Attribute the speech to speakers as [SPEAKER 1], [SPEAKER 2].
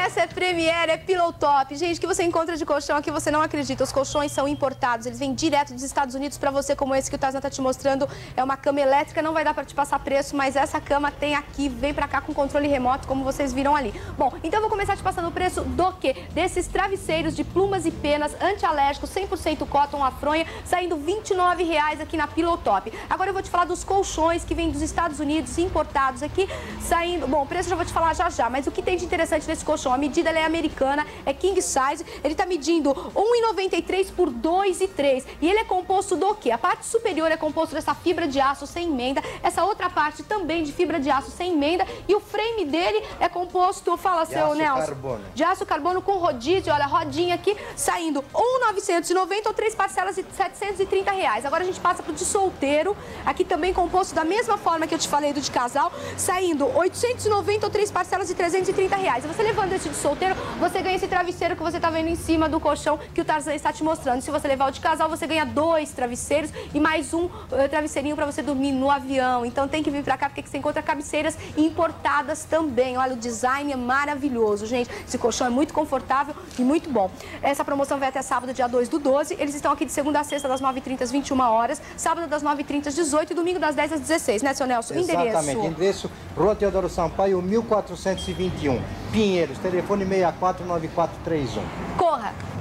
[SPEAKER 1] Essa é Premier, é Pillow Top. Gente, que você encontra de colchão aqui, você não acredita. Os colchões são importados, eles vêm direto dos Estados Unidos pra você, como esse que o Tarzan tá te mostrando. É uma cama elétrica, não vai dar pra te passar preço, mas essa cama tem aqui, vem pra cá com controle remoto, como vocês viram ali. Bom, então eu vou começar te passando o preço do quê? Desses travesseiros de plumas e penas, antialérgicos, 100% cotton, a fronha, saindo R$ 29,00 aqui na Pillow Top. Agora eu vou te falar dos colchões que vêm dos Estados Unidos, importados aqui, saindo... Bom, o preço eu já vou te falar já, mas o que tem de interessante nesse colchão? A medida ela é americana, é king size, ele tá medindo 1,93 por 2,3 e ele é composto do quê? A parte superior é composto dessa fibra de aço sem emenda, essa outra parte também de fibra de aço sem emenda e o frame dele é composto, fala seu Nelson, de aço carbono com rodízio, olha, rodinha aqui, saindo 1,990 ou 3 parcelas de R$ 730,00. Agora a gente passa pro de solteiro, aqui também composto da mesma forma que eu te falei do de casal, saindo 890 ou 3 parcelas de R$ 330,00. E você levando esse de solteiro, você ganha esse travesseiro que você tá vendo em cima do colchão que o Tarzan está te mostrando. Se você levar o de casal, você ganha 2 travesseiros e mais um travesseirinho para você dormir no avião. Então tem que vir pra cá porque você encontra cabeceiras importadas também. Olha, o design é maravilhoso, gente. Esse colchão é muito confortável e muito bom. Essa promoção vai até sábado, dia 2/12. Eles estão aqui de segunda a sexta, das 9h30 às 21 horas, sábado das 9h30 às 18 e domingo das 10 às 16, né, seu Nelson?
[SPEAKER 2] Exatamente. Endereço, Rua Teodoro Sampaio, 1421, Pinheiros, telefone 649431.
[SPEAKER 1] Corra!